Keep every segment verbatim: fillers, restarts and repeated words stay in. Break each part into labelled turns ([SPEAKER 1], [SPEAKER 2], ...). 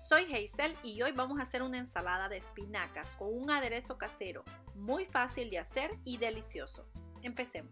[SPEAKER 1] Soy Hazel y hoy vamos a hacer una ensalada de espinacas con un aderezo casero muy fácil de hacer y delicioso. Empecemos.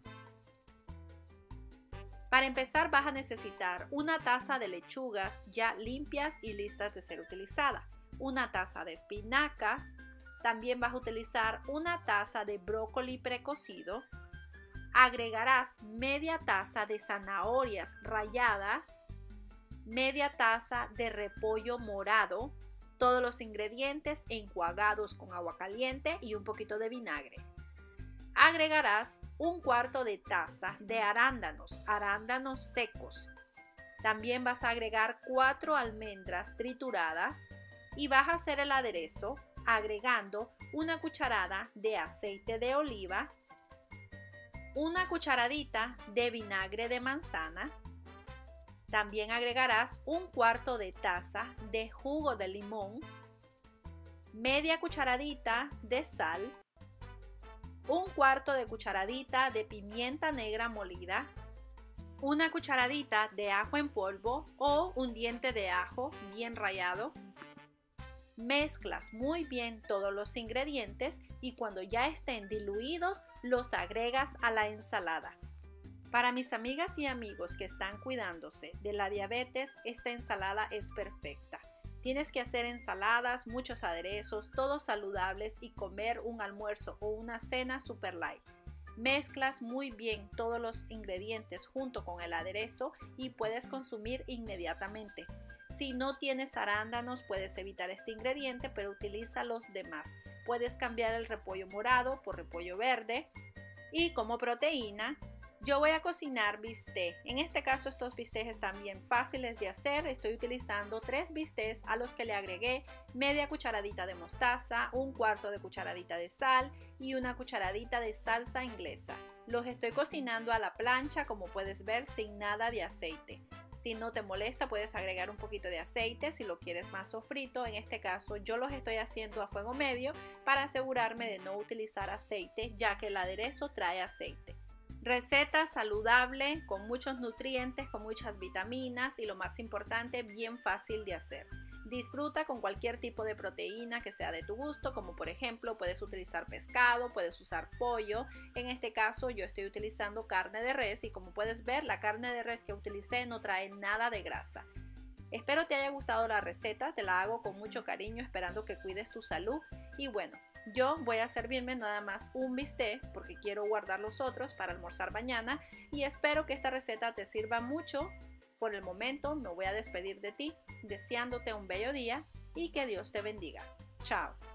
[SPEAKER 1] Para empezar vas a necesitar una taza de lechugas ya limpias y listas de ser utilizadas, una taza de espinacas, también vas a utilizar una taza de brócoli precocido, agregarás media taza de zanahorias ralladas, media taza de repollo morado, todos los ingredientes enjuagados con agua caliente y un poquito de vinagre. Agregarás un cuarto de taza de arándanos, arándanos secos. También vas a agregar cuatro almendras trituradas y vas a hacer el aderezo agregando una cucharada de aceite de oliva, una cucharadita de vinagre de manzana. También agregarás un cuarto de taza de jugo de limón, media cucharadita de sal, un cuarto de cucharadita de pimienta negra molida, una cucharadita de ajo en polvo o un diente de ajo bien rallado. Mezclas muy bien todos los ingredientes y cuando ya estén diluidos los agregas a la ensalada. Para mis amigas y amigos que están cuidándose de la diabetes, esta ensalada es perfecta. Tienes que hacer ensaladas, muchos aderezos, todos saludables y comer un almuerzo o una cena super light. Mezclas muy bien todos los ingredientes junto con el aderezo y puedes consumir inmediatamente. Si no tienes arándanos, puedes evitar este ingrediente, pero utiliza los demás. Puedes cambiar el repollo morado por repollo verde. Y como proteína, yo voy a cocinar bistec. En este caso estos bistecs están bien fáciles de hacer. Estoy utilizando tres bistecs a los que le agregué media cucharadita de mostaza, un cuarto de cucharadita de sal y una cucharadita de salsa inglesa. Los estoy cocinando a la plancha, como puedes ver, sin nada de aceite. Si no te molesta, puedes agregar un poquito de aceite si lo quieres más sofrito. En este caso yo los estoy haciendo a fuego medio para asegurarme de no utilizar aceite, ya que el aderezo trae aceite. Receta saludable, con muchos nutrientes, con muchas vitaminas y lo más importante, bien fácil de hacer. Disfruta con cualquier tipo de proteína que sea de tu gusto, como por ejemplo puedes utilizar pescado, puedes usar pollo. En este caso yo estoy utilizando carne de res y como puedes ver la carne de res que utilicé no trae nada de grasa. Espero te haya gustado la receta, te la hago con mucho cariño esperando que cuides tu salud y bueno. Yo voy a servirme nada más un bistec porque quiero guardar los otros para almorzar mañana y espero que esta receta te sirva mucho. Por el momento me voy a despedir de ti deseándote un bello día y que Dios te bendiga. Chao.